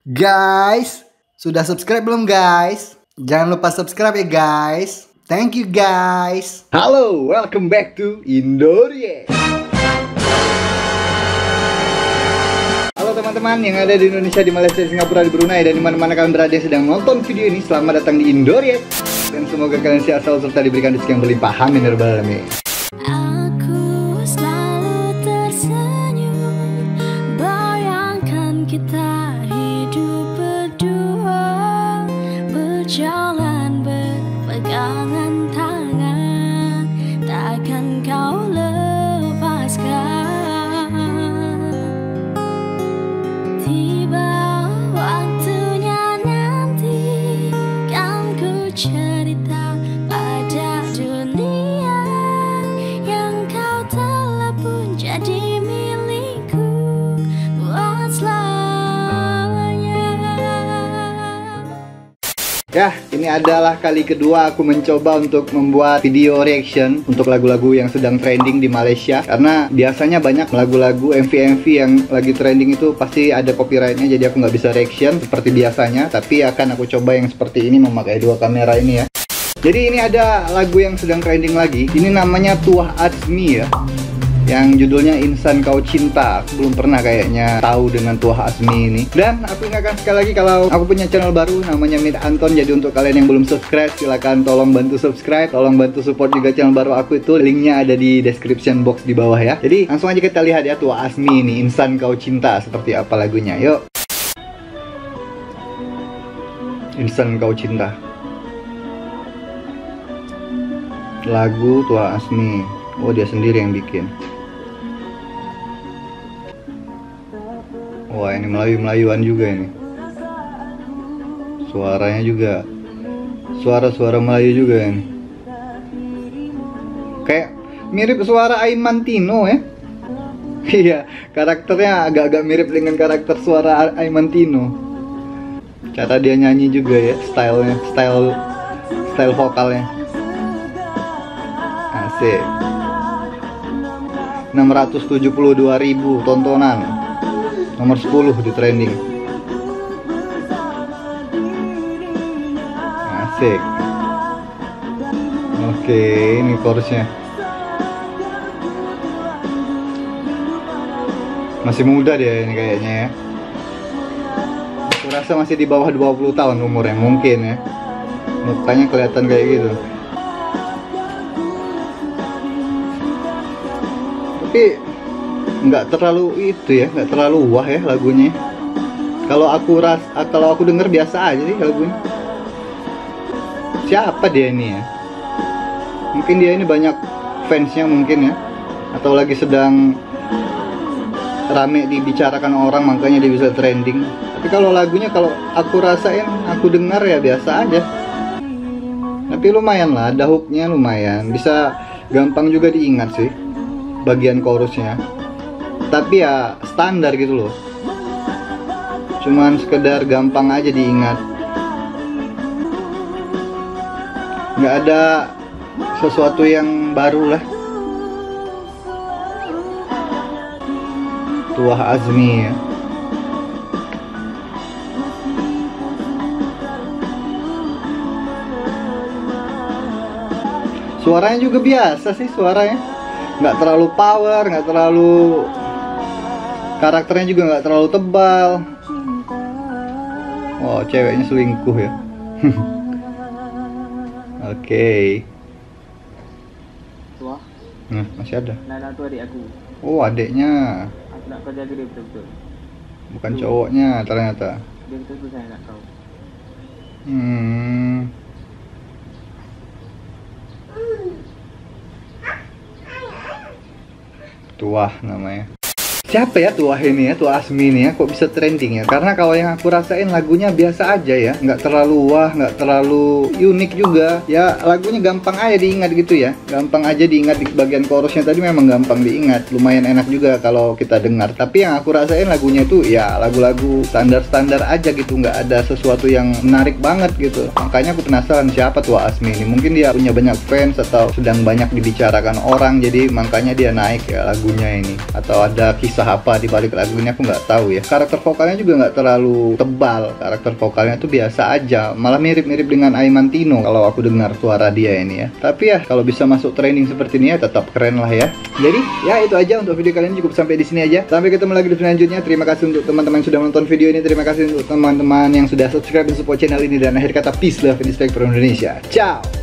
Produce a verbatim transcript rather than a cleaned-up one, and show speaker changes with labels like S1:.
S1: Guys, sudah subscribe belum guys? Jangan lupa subscribe ya guys. Thank you guys.
S2: Halo, welcome back to Indoreact. Halo teman-teman yang ada di Indonesia, di Malaysia, di Singapura, di Brunei, dan dimana-mana kalian berada yang sedang nonton video ini. Selamat datang di Indoreact. Dan semoga kalian sehat selalu serta diberikan rezeki yang berlimpah. Amin ya rabbal alamin.
S3: Aku selalu tersenyum, bayangkan kita hidup berdua, berjalan berpegangan tangan, takkan kau lepaskan. Tiba waktunya nanti, kan ku cerita pada dunia yang kau telah pun jadi milikku buat selamanya.
S2: Ya, ini adalah kali kedua aku mencoba untuk membuat video reaction untuk lagu-lagu yang sedang trending di Malaysia. Karena biasanya banyak lagu-lagu M V M V yang lagi trending itu pasti ada copyrightnya, jadi aku nggak bisa reaction seperti biasanya. Tapi akan aku coba yang seperti ini, memakai dua kamera ini ya. Jadi ini ada lagu yang sedang trending lagi. Ini namanya Tuah Azmi ya, yang judulnya Insan Kau Cinta. Aku belum pernah kayaknya tahu dengan Tuah Azmi ini. Dan aku ingatkan sekali lagi kalau aku punya channel baru namanya Mit Anton. Jadi untuk kalian yang belum subscribe, silahkan tolong bantu subscribe, tolong bantu support juga channel baru aku itu. Linknya ada di description box di bawah ya. Jadi langsung aja kita lihat ya Tuah Azmi ini, Insan Kau Cinta, seperti apa lagunya. Yuk. Insan Kau Cinta, lagu Tuah Azmi. Oh, dia sendiri yang bikin. Wah, ini Melayu-Melayuan juga ini. Suaranya juga suara-suara Melayu juga ini. Kayak mirip suara Aiman Tino ya. Iya, karakternya agak-agak mirip dengan karakter suara Aiman Tino. Cara dia nyanyi juga ya, stylenya, style style vokalnya. Asik. enam ratus tujuh puluh dua ribu tontonan, nomor sepuluh di trending. Asik. Oke, ini chorusnya. Masih muda dia ini kayaknya ya. Aku rasa masih di bawah dua puluh tahun umurnya mungkin ya. Mukanya kelihatan kayak gitu. Tapi nggak terlalu itu ya, nggak terlalu wah ya lagunya. Kalau aku ras, kalau aku denger biasa aja sih lagunya. Siapa dia ini ya? Mungkin dia ini banyak fansnya mungkin ya, atau lagi sedang rame dibicarakan orang makanya dia bisa trending. Tapi kalau lagunya, kalau aku rasain, aku dengar ya biasa aja. Tapi lumayan lah, ada hooknya lumayan, bisa gampang juga diingat sih bagian chorusnya. Tapi ya standar gitu loh, cuman sekedar gampang aja diingat, nggak ada sesuatu yang baru lah. Tuah Azmi ya. Suaranya juga biasa sih, suaranya nggak terlalu power, nggak terlalu, karakternya juga nggak terlalu tebal. Wow, ceweknya selingkuh ya. Oke. Okay.
S4: Tuah,
S2: Nah, masih ada.
S4: Nana tu adik aku.
S2: Oh, adiknya.
S4: Aku nak kau jaga dia betul-betul.
S2: Bukan cowoknya ternyata.
S4: Dia betul-betul sayang nak kau.
S2: Hmm. Tuah namanya. Siapa ya Tuah ini ya, Tuah Azmi ini ya, kok bisa trending ya? Karena kalau yang aku rasain lagunya biasa aja ya, nggak terlalu wah, nggak terlalu unik juga. Ya lagunya gampang aja diingat gitu ya, gampang aja diingat. Di bagian chorusnya tadi memang gampang diingat, lumayan enak juga kalau kita dengar. Tapi yang aku rasain lagunya itu ya lagu-lagu standar-standar aja gitu, nggak ada sesuatu yang menarik banget gitu. Makanya aku penasaran siapa Tuah Azmi ini. Mungkin dia punya banyak fans atau sedang banyak dibicarakan orang, jadi makanya dia naik ya lagunya ini. Atau ada kisah entah apa di balik lagu ini, aku nggak tahu ya. Karakter vokalnya juga nggak terlalu tebal, karakter vokalnya tuh biasa aja, malah mirip-mirip dengan Aiman Tino kalau aku dengar suara dia ini ya. Tapi ya kalau bisa masuk trending seperti ini ya tetap keren lah ya. Jadi ya itu aja untuk video kali ini, cukup sampai di sini aja. Sampai ketemu lagi di video selanjutnya. Terima kasih untuk teman-teman yang sudah menonton video ini, terima kasih untuk teman-teman yang sudah subscribe dan support channel ini, dan akhir kata peace, love, and respect for Indonesia. Ciao.